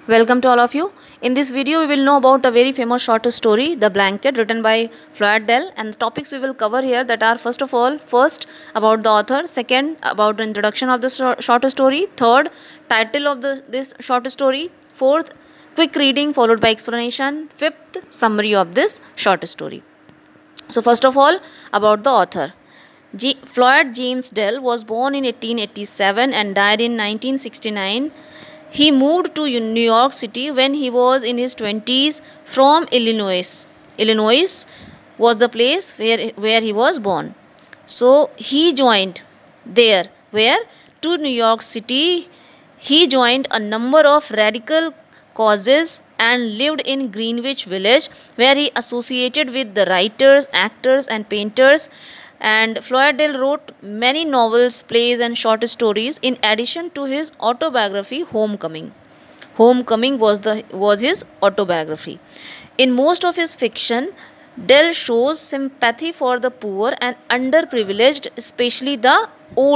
Welcome to all of you. In this video, we will know about a very famous short story, The Blanket, written by Floyd Dell. And the topics we will cover here that are first of all, first about the author, second about the introduction of the short story, third title of this short story, fourth quick reading followed by explanation, fifth summary of this short story. So first of all, about the author. Floyd James Dell was born in 1887 and died in 1969. He moved to New York City when he was in his 20s from Illinois. Illinois was the place where he was born. So he joined there, where to New York City. He joined a number of radical causes and lived in Greenwich Village, where he associated with the writers, actors, and painters. And Floyd Dell wrote many novels, plays, and short stories in addition to his autobiography Homecoming. Homecoming was his autobiography. In most of his fiction, Dell shows sympathy for the poor and underprivileged, especially the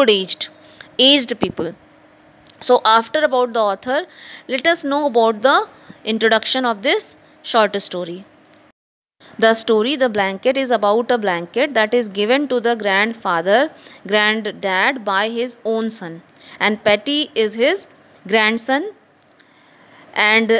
aged people. So, after about the author, let us know about the introduction of this short story. The story, The Blanket, is about a blanket that is given to the granddad by his own son. And Patty is his grandson. And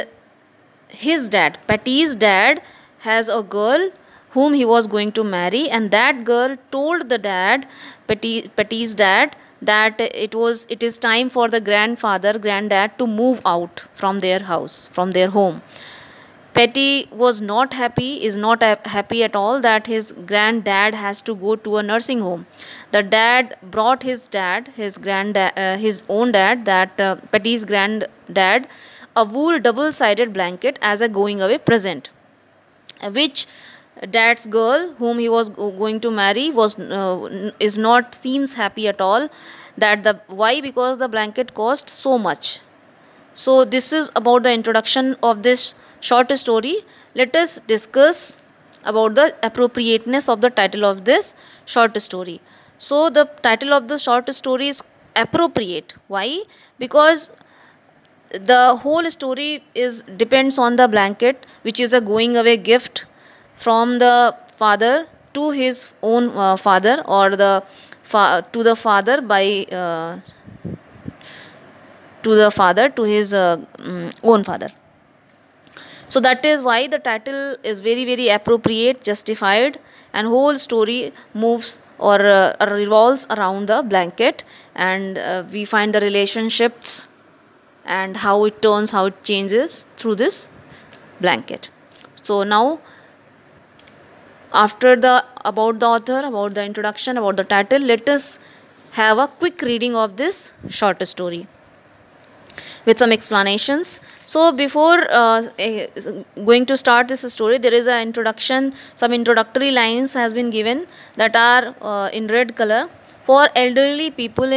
Patty's dad, has a girl whom he was going to marry. And that girl told the Patty's dad, that it is time for the granddad to move out from their house, from their home. Petty was not happy, is not happy at all that his granddad has to go to a nursing home. The dad brought his own dad, Petty's granddad, a wool double-sided blanket as a going away present, which dad's girl, whom he was going to marry, seems happy at all. Why? Because the blanket cost so much. So this is about the introduction of this short story. Let us discuss about the appropriateness of the title of this short story. So the title of the short story is appropriate. Why? Because the whole story depends on the blanket, which is a going away gift from the father to his own father, or to the father by to the father to his own father. So that is why the title is very very appropriate, justified, and whole story moves or revolves around the blanket. And we find the relationships and how it turns, how it changes through this blanket. So now, after the about the author, about the introduction, about the title, let us have a quick reading of this short story with some explanations. So before going to start this story, there is an introduction. Some introductory lines has been given that are in red color. For elderly people,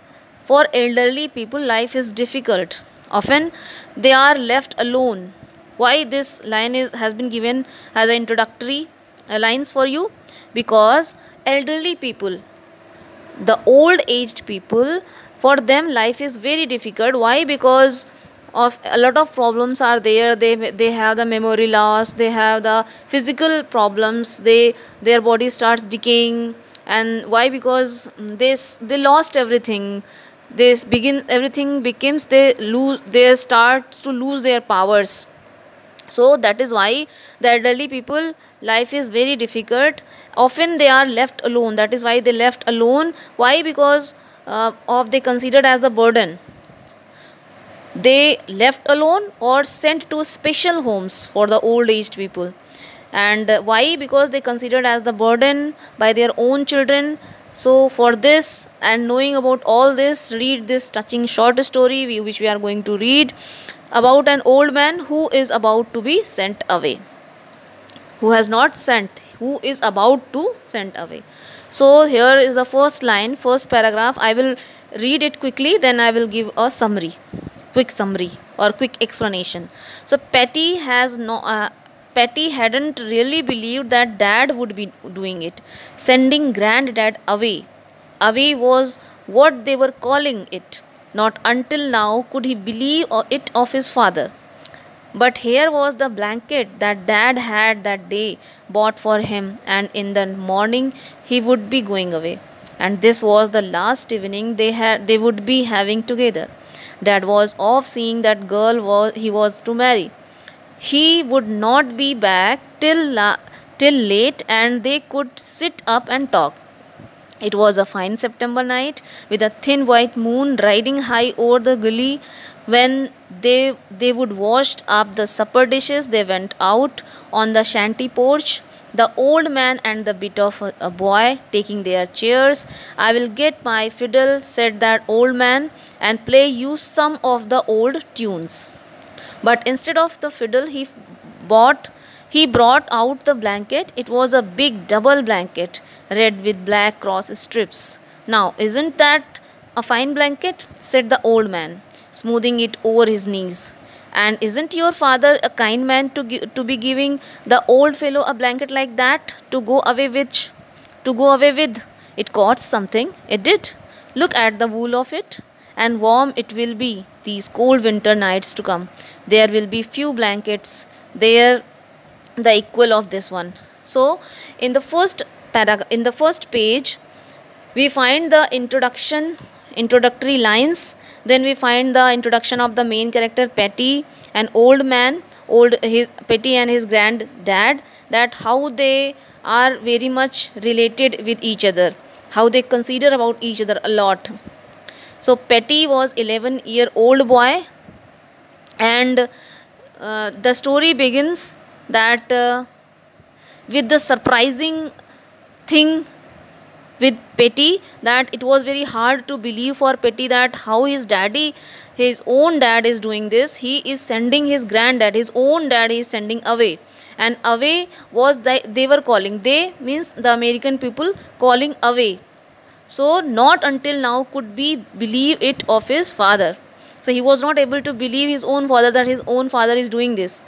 life is difficult. Often they are left alone. Why this line has been given as an introductory lines for you? Because elderly people, the old aged people, for them life is very difficult. Why? Because of a lot of problems are there. They have the memory loss, they have the physical problems, their body starts decaying. And why? Because they lost everything. Everything becomes, they start to lose their powers. So that is why the elderly people life is very difficult. Often they are left alone. That is why they left alone. Why? Because of they considered as a burden. They left alone or sent to special homes for the old aged people. And why? Because they considered as the burden by their own children. So for this and knowing about all this, read this touching short story which we are going to read about an old man who is about to be sent away. Who has not sent, who is about to sent away. So here is the first line, first paragraph. I will read it quickly, then I will give a quick summary or quick explanation. So Patty hadn't really believed that dad would be doing it, sending granddad away. Away was what they were calling it. Not until now could he believe it of his father. But here was the blanket that dad had that day bought for him, and in the morning he would be going away. And this was the last evening they would be having together. Dad was off seeing that girl he was to marry. He would not be back till late, and they could sit up and talk. It was a fine September night with a thin white moon riding high over the gully. When they would wash up the supper dishes, they went out on the shanty porch. The old man and the bit of a boy taking their chairs. I will get my fiddle, said that old man, and play you some of the old tunes. But instead of the fiddle, bought he brought out the blanket. It was a big double blanket, red with black cross strips. Now, isn't that a fine blanket? Said the old man, smoothing it over his knees. And isn't your father a kind man to be giving the old fellow a blanket like that to go away with? To go away with? It costs something, it did. Look at the wool of it, and warm it will be these cold winter nights to come. There will be few blankets there the equal of this one. So in the first page we find the introductory lines. Then we find the introduction of the main character Petty, an old man, his Petty and his granddad, that how they are very much related with each other, how they consider about each other a lot. So Petty was 11-year-old boy, and the story begins that with the surprising thing with Petty, that it was very hard to believe for Petty that how his own dad is doing this. He is sending his granddad, his own dad is sending away. And away was they were calling, they means the American people calling away. So not until now could be believe it of his father. So he was not able to believe his own father that his own father is doing this.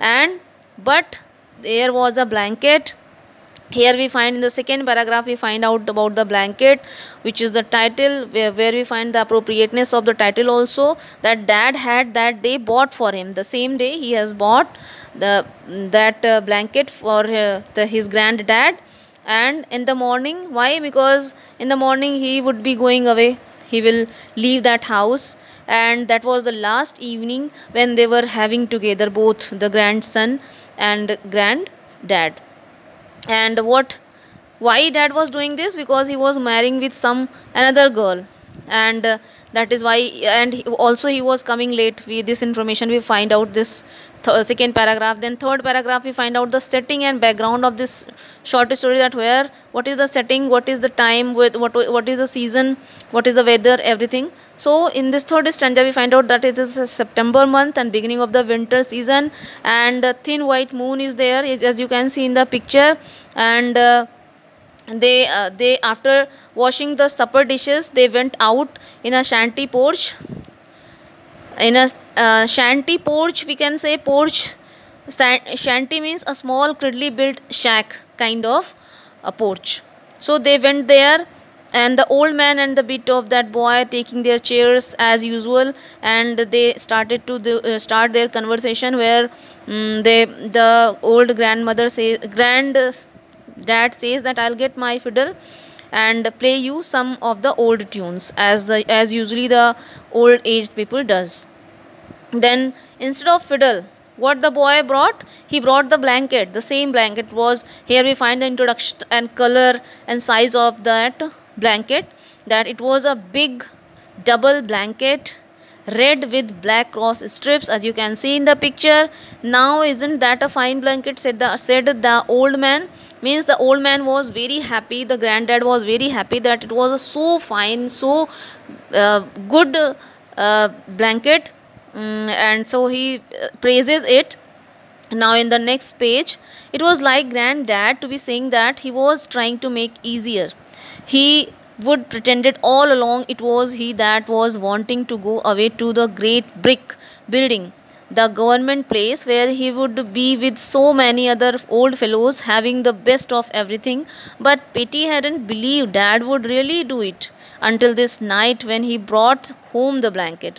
But there was a blanket. Here we find in the second paragraph we find out about the blanket, which is the title, where we find the appropriateness of the title also, that dad had that day bought for him. The same day he has bought that blanket for his granddad. And in the morning, why? Because in the morning he would be going away, he will leave that house. And that was the last evening when they were having together, both the grandson and granddad. And why dad was doing this? Because he was marrying with another girl, and that is why. And also he was coming late. This information we find out this second paragraph. Then third paragraph we find out the setting and background of this short story, that what is the setting, what is the time, what is the season, what is the weather, everything. So in this third stanza we find out that it is a September month and beginning of the winter season, and a thin white moon is there, as you can see in the picture. And they after washing the supper dishes, they went out in a shanty porch. In a shanty porch, we can say porch. Shanty means a small crudely built shack kind of a porch. So they went there, and the old man and the bit of that boy taking their chairs as usual, and they started to start their conversation, where the old granddad says that I'll get my fiddle and play you some of the old tunes, as usually the old aged people does. Then instead of fiddle, what the boy brought? He brought the blanket. The same blanket was, here we find the introduction and color and size of that blanket, that it was a big double blanket, red with black cross strips, as you can see in the picture. Now isn't that a fine blanket, said the old man. Means the old man was very happy, the granddad was very happy that it was a so fine, so good blanket. And so he praises it. Now in the next page, it was like granddad to be saying that he was trying to make easier. He would pretended all along it was he that was wanting to go away to the great brick building, the government place, where he would be with so many other old fellows having the best of everything. But Petty hadn't believed dad would really do it until this night when he brought home the blanket.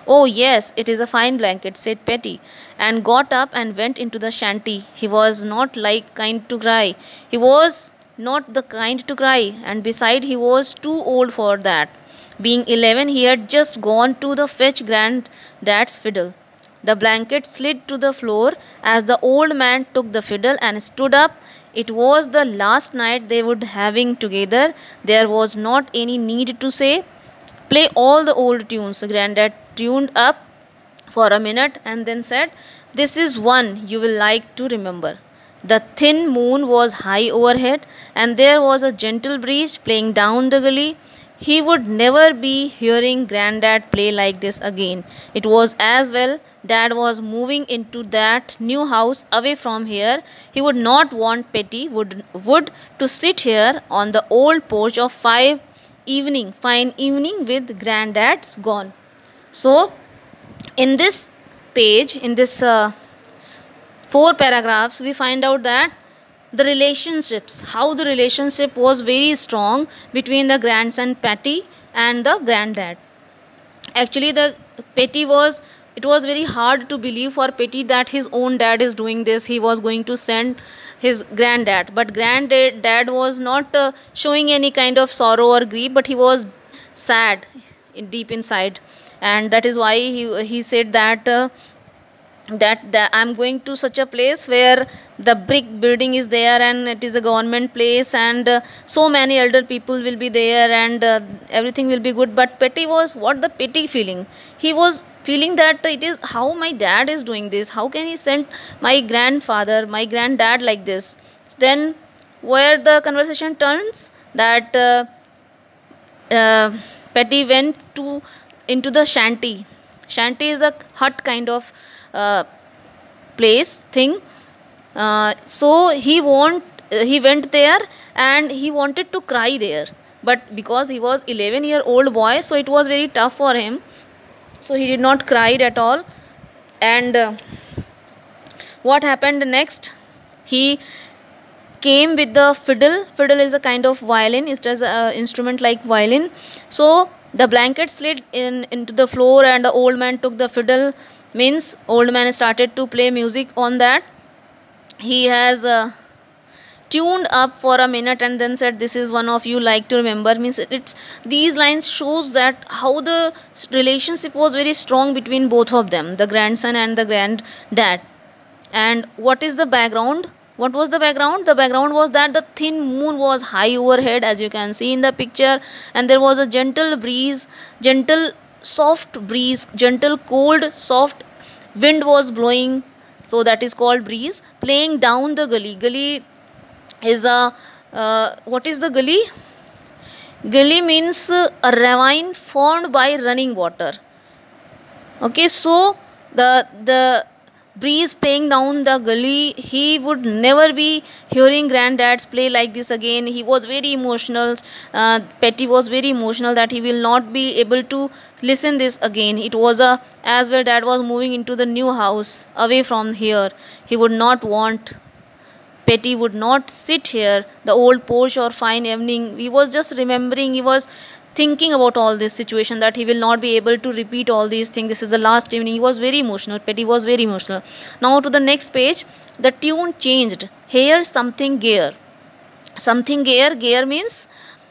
"Oh, yes, it is a fine blanket," said Petty, and got up and went into the shanty. He was not like kind to cry. He was not the kind to cry, and beside, he was too old for that. Being 11, he had just gone to the fetch granddad's fiddle. The blanket slid to the floor as the old man took the fiddle and stood up. It was the last night they would having together. There was not any need to say, "Play all the old tunes." Granddad tuned up for a minute and then said, "This is one you will like to remember." The thin moon was high overhead, and there was a gentle breeze playing down the gully. He would never be hearing Granddad play like this again. It was as well Dad was moving into that new house away from here. He would not want Petty would to sit here on the old porch of fine evening with Granddad's gone. So, in this page, in this 4 paragraphs, we find out that the relationships, how the relationship was very strong between the grandson Petty and the granddad. Actually, the Petty was, it was very hard to believe for Petty that his own dad is doing this. He was going to send his granddad, but granddad was not showing any kind of sorrow or grief, but he was sad deep inside, and that is why he said that that I'm going to such a place where the brick building is there and it is a government place, and so many elder people will be there, and everything will be good. But Petty was, what the Petty feeling? He was feeling that it is how my dad is doing this. How can he send my grandfather, my granddad like this? Then where the conversation turns, that Petty went into the shanty. Shanty is a hut kind of place thing. So he went there and he wanted to cry there, but because he was 11-year-old boy, so it was very tough for him. So he did not cry at all. And what happened next? He came with the fiddle. Fiddle is a kind of violin. It is an instrument like violin. So the blanket slid into the floor, and the old man took the fiddle. Means old man started to play music on that. He has tuned up for a minute and then said, "This is one of you like to remember." Means it's, these lines shows that how the relationship was very strong between both of them, the grandson and the granddad. And what is the background? What was the background? The background was that the thin moon was high overhead, as you can see in the picture, and there was a gentle breeze, gentle soft breeze, gentle cold soft wind was blowing, so that is called breeze, playing down the gully. Gully is a what is the gully? Gully means a ravine formed by running water. Okay, so the breeze playing down the gully, he would never be hearing granddad's play like this again. He was very emotional. Petty was very emotional that he will not be able to listen this again. It was a, as well, dad was moving into the new house away from here. He would not want, Petty would not sit here the old porch or fine evening. He was just remembering, he was thinking about all this situation, that he will not be able to repeat all these things. This is the last evening. He was very emotional. Petty was very emotional. Now to the next page, the tune changed. Here something gay. Something gay. Gay means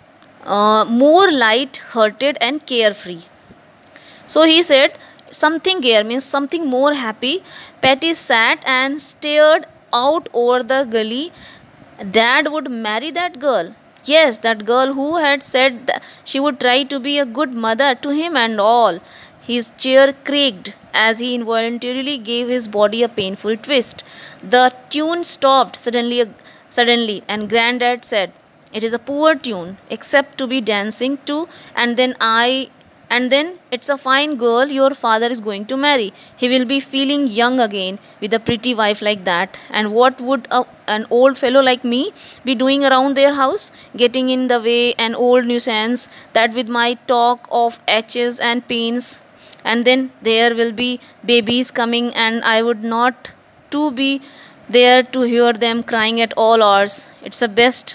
more light-hearted and carefree. So he said something gay means something more happy. Petty sat and stared out over the gully. Dad would marry that girl. Yes, that girl who had said that she would try to be a good mother to him and all. His chair creaked as he involuntarily gave his body a painful twist. The tune stopped suddenly, and Granddad said, "It is a poor tune, except to be dancing to, and then it's a fine girl your father is going to marry. He will be feeling young again with a pretty wife like that. And what would an old fellow like me be doing around their house? Getting in the way, an old nuisance, that with my talk of aches and pains. And then there will be babies coming, and I would not to be there to hear them crying at all hours. It's a best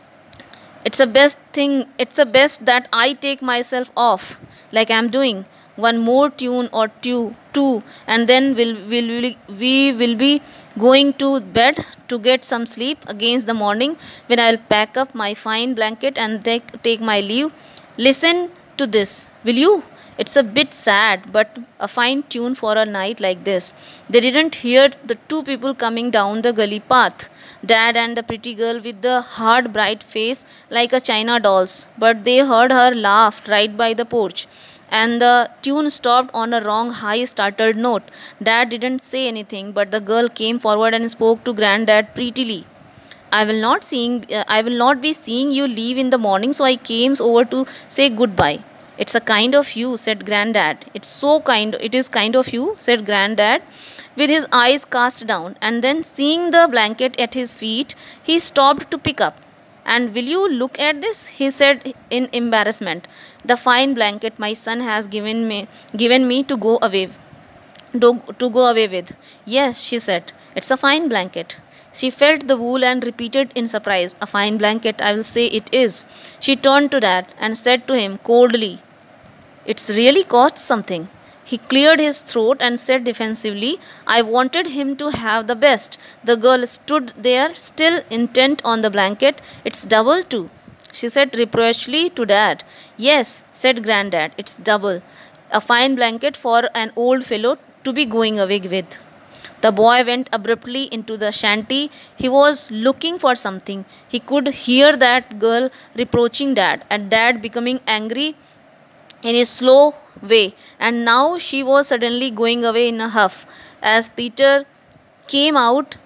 thing, it's a best that I take myself off like I'm doing. one more tune or two, and then we will be going to bed to get some sleep against the morning, when I'll pack up my fine blanket and take my leave. Listen to this, will you? It's a bit sad, but a fine tune for a night like this. They didn't hear the two people coming down the gully path, Dad and the pretty girl with the hard, bright face like a china doll's, but they heard her laugh right by the porch. And the tune stopped on a wrong, high, startled note. Dad didn't say anything, but the girl came forward and spoke to Granddad prettily. I will not be seeing you leave in the morning, so I came over to say goodbye. It's a kind of you, said Granddad. It is kind of you, said Granddad, with his eyes cast down, and then seeing the blanket at his feet, he stopped to pick up. And will you look at this? He said in embarrassment. The fine blanket my son has given me to go away with. Yes, she said. It's a fine blanket. She felt the wool and repeated in surprise, a fine blanket, I will say it is. She turned to Dad and said to him coldly, it's really cost something. He cleared his throat and said defensively, I wanted him to have the best. The girl stood there, still intent on the blanket. It's double too, she said reproachfully to Dad. Yes, said Granddad, it's double. A fine blanket for an old fellow to be going away with. The boy went abruptly into the shanty. He was looking for something. He could hear that girl reproaching Dad, and Dad becoming angry in a slow way, and now she was suddenly going away in a huff. As Peter came out,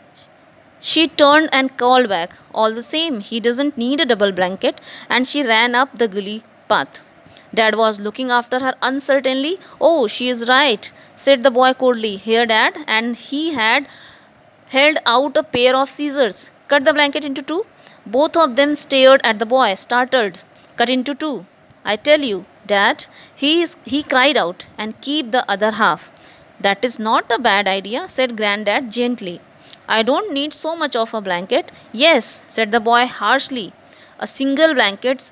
she turned and called back, all the same, he doesn't need a double blanket, and she ran up the gully path. Dad was looking after her uncertainly. Oh, she is right, said the boy coldly. Here, Dad, and he had held out a pair of scissors. Cut the blanket into two. Both of them stared at the boy, startled. Cut into two, I tell you, Dad, he cried out, and keep the other half. That is not a bad idea, said Granddad gently. I don't need so much of a blanket. Yes, said the boy harshly. A single blanket's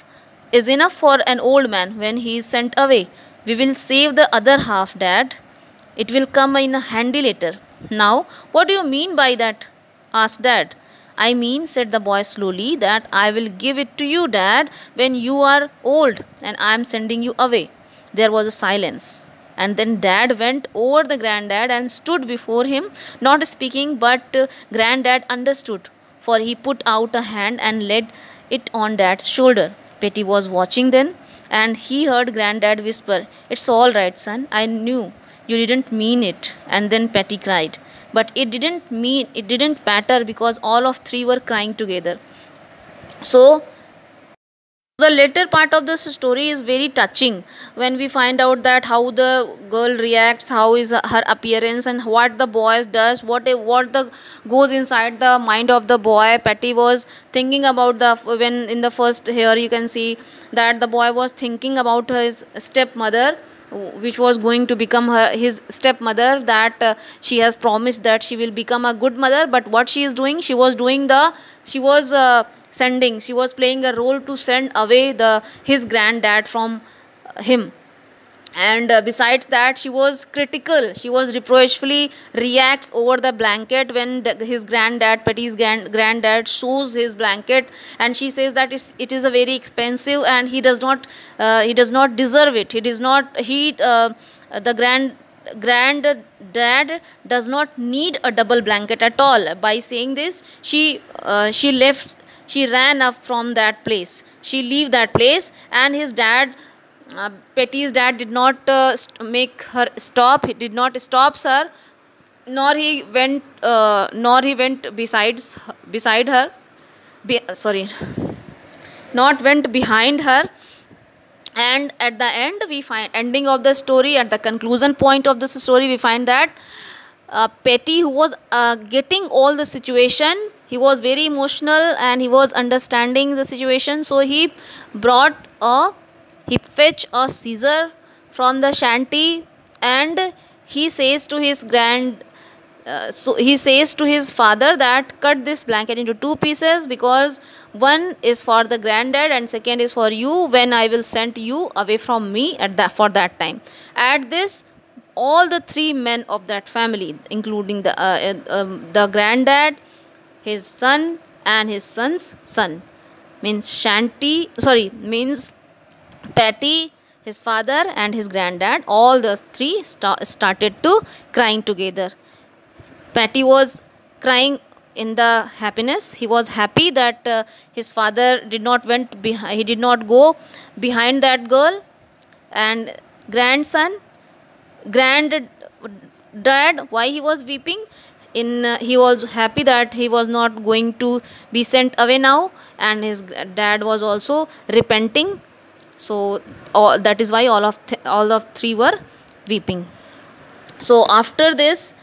enough for an old man when he is sent away. We will save the other half, Dad. It will come in handy later. Now, what do you mean by that? Asked Dad. I mean, said the boy slowly, that I will give it to you, Dad, when you are old and I am sending you away. There was a silence. And then Dad went over the Granddad and stood before him, not speaking, but Granddad understood, for he put out a hand and laid it on Dad's shoulder. Petty was watching then, and he heard Granddad whisper, It's all right, son. I knew you didn't mean it. And then Petty cried. But it didn't matter because all of three were crying together. So, the later part of this story is very touching when we find out that how the girl reacts, how is her appearance, and what the boy does, what the goes inside the mind of the boy. Patty was thinking about when in the first here you can see that the boy was thinking about his stepmother, which was going to become his stepmother, that she has promised that she will become a good mother, but what she is doing, she was playing a role to send away his granddad from him. And besides that, she was critical, she was reproachfully reacts over the blanket when his granddad, Patty's granddad, shows his blanket, and she says that it is a very expensive and he does not deserve it. The granddad does not need a double blanket at all. By saying this, she ran up from that place. She leave that place, and his dad, Petty's dad, did not make her stop. He did not stop her, nor he went beside her. Not went behind her. And at the ending of the story, at the conclusion point of this story, we find that Petty, who was getting all the situation, he was very emotional and he was understanding the situation. So he fetched a scissor from the shanty, and he says to his So he says to his father that cut this blanket into two pieces, because one is for the granddad and second is for you when I will send you away from me at that for that time. At this, all the three men of that family, including the granddad, his son and his son's son, means means Patty, his father and his granddad, all the three started to crying together. Patty was crying in the happiness. He was happy that his father did not he did not go behind that girl. And grandson, granddad, why he was weeping? He was happy that he was not going to be sent away now, and his dad was also repenting. So that is why all of three were weeping. So after this,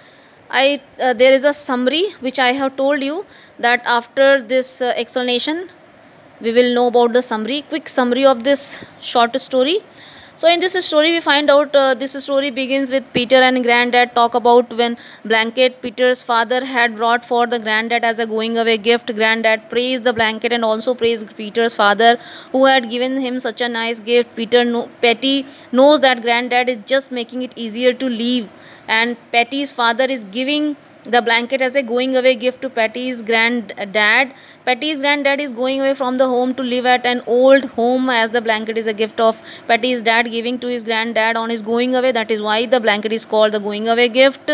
there is a summary which I have told you, that after this explanation we will know about the summary, quick summary of this short story. So in this story we find out, this story begins with Peter and granddad talk about when blanket Peter's father had brought for the granddad as a going away gift. Granddad praised the blanket and also praised Peter's father who had given him such a nice gift. Patty knows that granddad is just making it easier to leave, and Patty's father is giving the blanket as a going away gift to Patty's granddad. Patty's granddad is going away from the home to live at an old home, as the blanket is a gift of Patty's dad giving to his granddad on his going away. That is why the blanket is called the going away gift.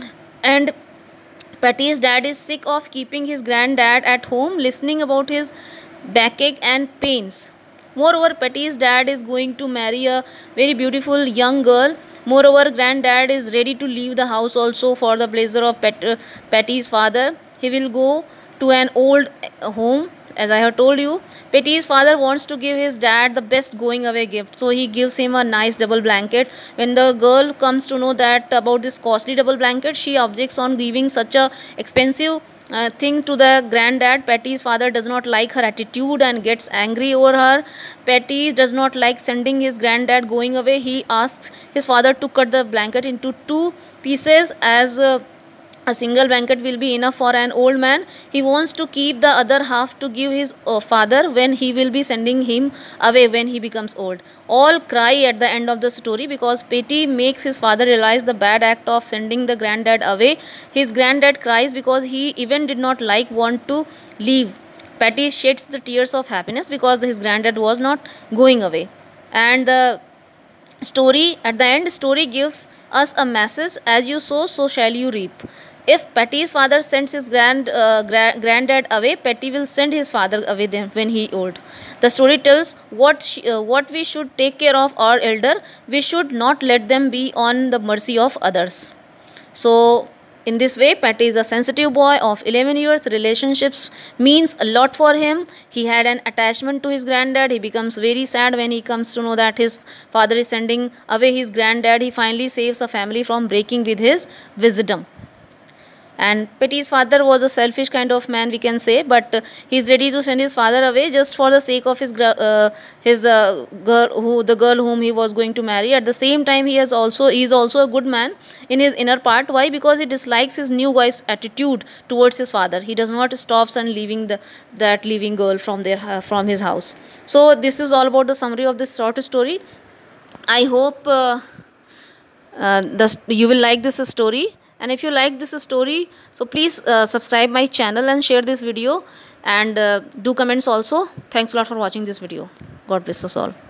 And Patty's dad is sick of keeping his granddad at home, listening about his backache and pains. Moreover, Patty's dad is going to marry a very beautiful young girl. Moreover, granddad is ready to leave the house also for the pleasure of Patty's father. He will go to an old home, as I have told you. Patty's father wants to give his dad the best going away gift, so he gives him a nice double blanket. When the girl comes to know that about this costly double blanket, she objects on giving such a expensive thing to the granddad. Patty's father does not like her attitude and gets angry over her. Patty does not like sending his granddad going away. He asks his father to cut the blanket into two pieces, as a single blanket will be enough for an old man. He wants to keep the other half to give his father when he will be sending him away when he becomes old. All cry at the end of the story because Patty makes his father realize the bad act of sending the granddad away. His granddad cries because he even did not want to leave. Patty sheds the tears of happiness because his granddad was not going away. And the story, at the end, story gives us a message: as you sow, so shall you reap. If Patty's father sends his granddad away, Patty will send his father away then when he old. The story tells what we should take care of our elder. We should not let them be on the mercy of others. So in this way, Patty is a sensitive boy of 11 years. Relationships means a lot for him. He had an attachment to his granddad. He becomes very sad when he comes to know that his father is sending away his granddad. He finally saves the family from breaking with his wisdom. And Patty's father was a selfish kind of man, we can say, but he is ready to send his father away just for the sake of his girl, the girl whom he was going to marry. At the same time, he is also a good man in his inner part. Why? Because he dislikes his new wife's attitude towards his father. He does not stop and leaving that leaving girl from from his house. So this is all about the summary of this short story. I hope you will like this story. And if you like this story, so please subscribe my channel and share this video, and do comments also. Thanks a lot for watching this video. God bless us all.